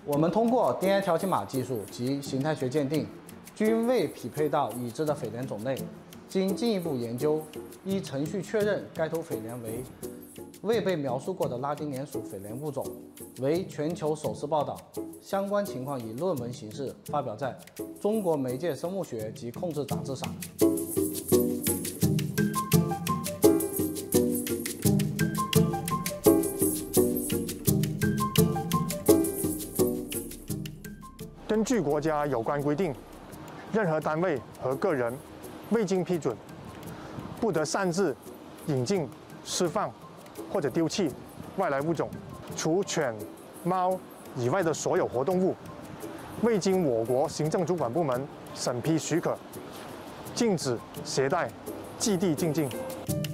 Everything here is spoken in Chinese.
我们通过 DNA 条形码技术及形态学鉴定，均未匹配到已知的蜚蠊种类。经进一步研究，依程序确认该头蜚蠊为未被描述过的拉丁联属蜚蠊物种，为全球首次报道。相关情况以论文形式发表在《中国媒介生物学及控制杂志》上。 根据国家有关规定，任何单位和个人未经批准，不得擅自引进、释放或者丢弃外来物种，除犬、猫以外的所有活动物，未经我国行政主管部门审批许可，禁止携带，寄递进境。